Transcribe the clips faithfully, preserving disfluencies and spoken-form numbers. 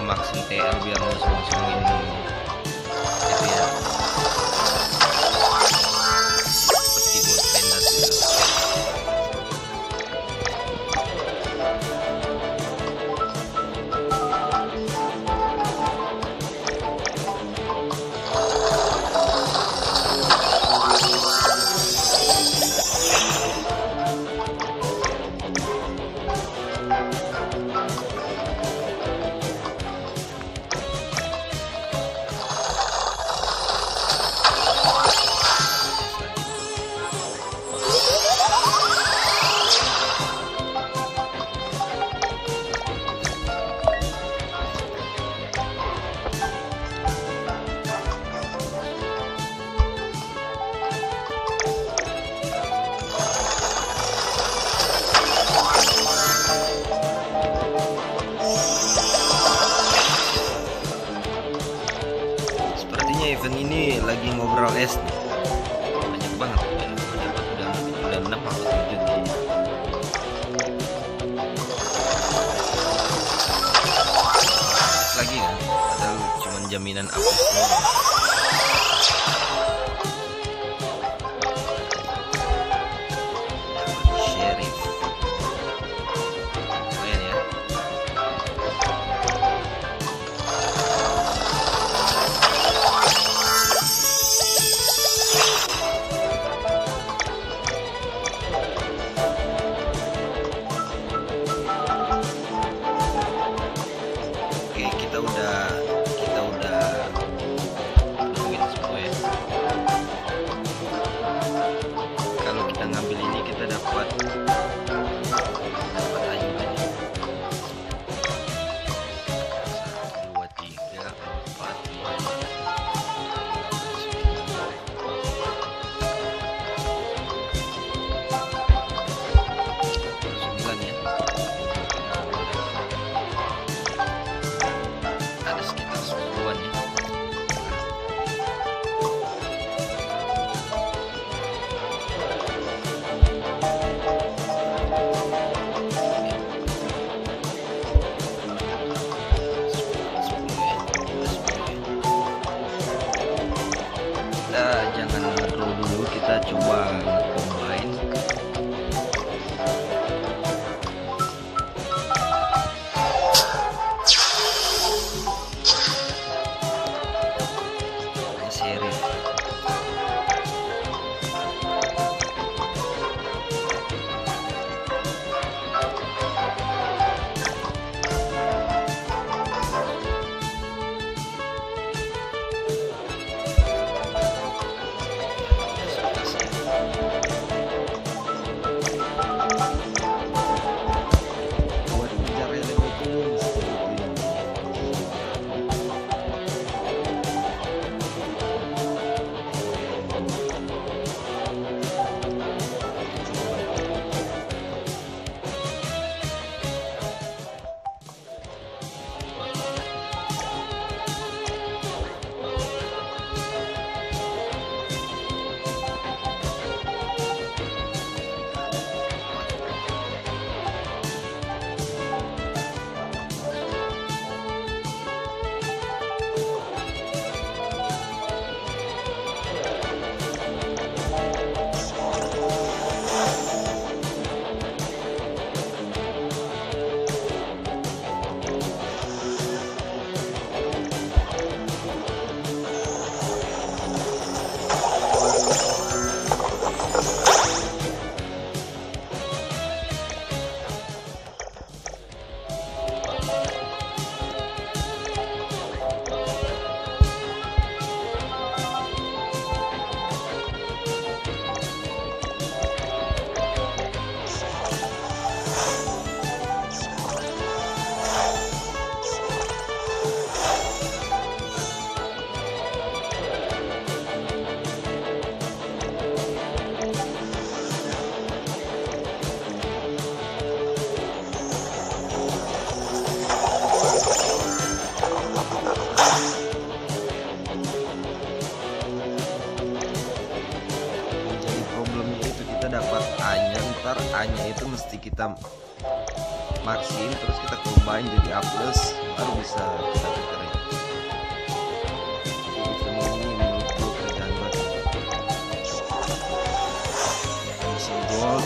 maksim T L biar ngosong-ngosongin itu ya, seperti buat pendas gitu. Event ini lagi ngobrol es nih. Banyak banget ya, udah udah udah enam atau tujuh nih. Lagi kan, padahal cuman jaminan update doang. Sheriff lumayan ya. Kita udah kita udah nungguin semua ya. Kalau kita ngambil ini kita dapat dapat aja banyak. Satu, dua, tiga, empat, lima, sembilan ya. Jangan nge-draw dulu, kita coba nge-combine. Ini seri A-nya itu mesti kita maksin, terus kita combine jadi A plus, baru bisa kita filterin. Jadi semua ini menurutku kerjaan batu. Isi gold.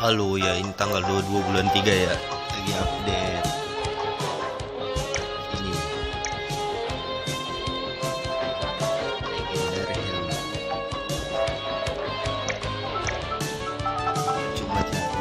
Halo ya, ini tanggal dua puluh dua bulan tiga ya, lagi update ini Legendary Helm. Coba cari.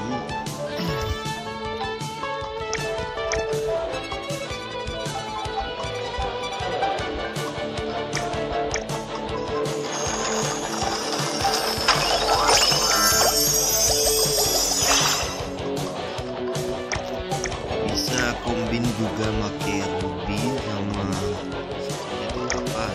Kombin juga pakai ruby sama itu apa?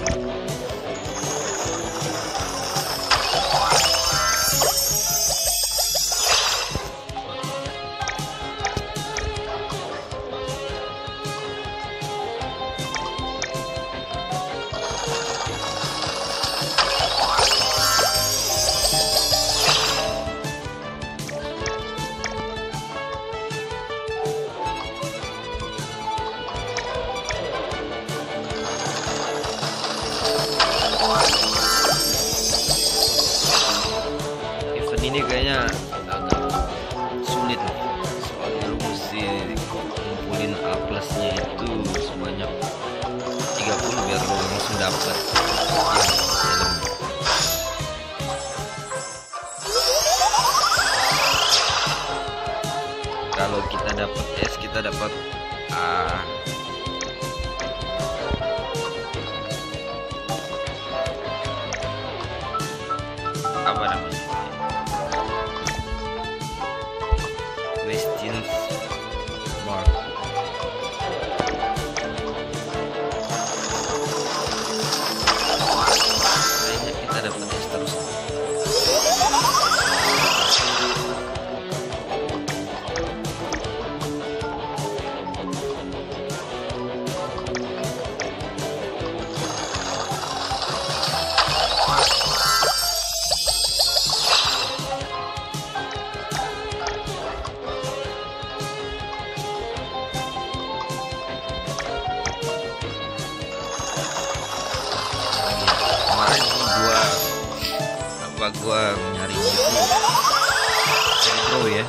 Event ini kayaknya agak sulit nih, soalnya lu mesti ngumpulin A plusnya itu sebanyak tiga puluh biar lu langsung dapat ya, helm. Kalau kita dapat S, kita dapat A. Apa namanya? Question mark. Kayaknya kita dapat S terus. Kemarin gua apa gua nyari itu bro ya.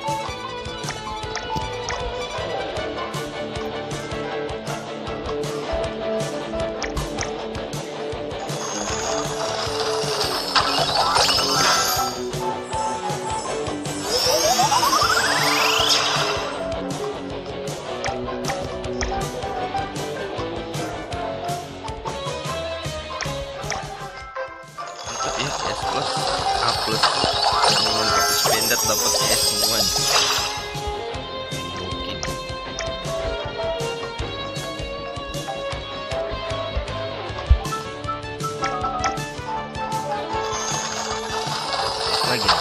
S plus A plus dengan pakai standar dapatnya S semuanya. Mungkin S lagi.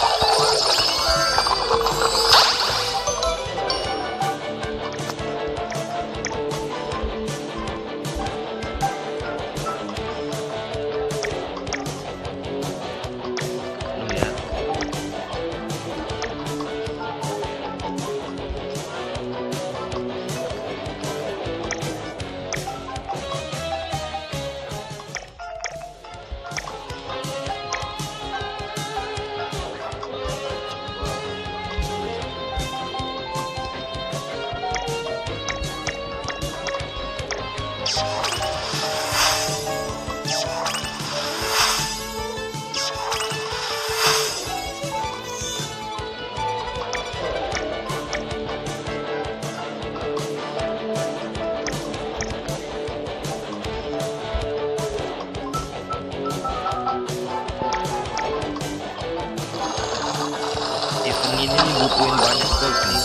Event ini butuhin banyak gold nih.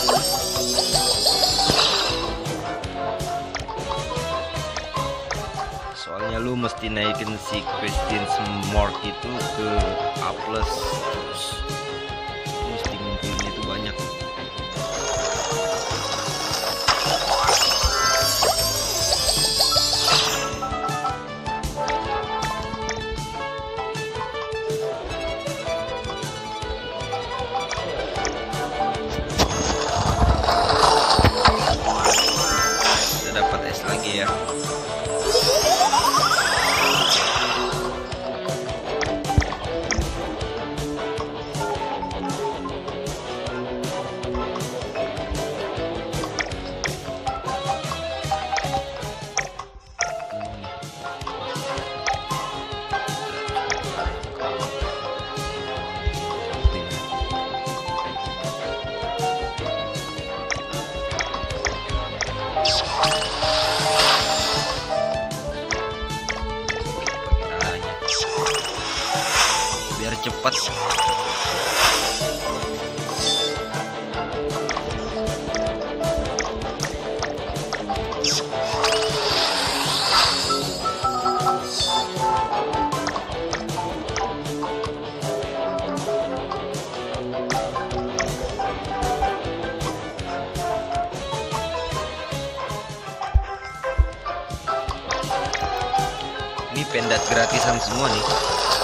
Soalnya lu mesti naikin si question mark itu ke A plus, terus mesti ngumpulin itu banyak. Ya, Ini pendat gratisan semua nih.